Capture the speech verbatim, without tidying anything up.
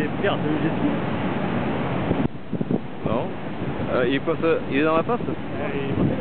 Et Pierre, t'as vu le jet ski? Non. Euh, il, est quoi, ça il est dans la passe? Ouais, il est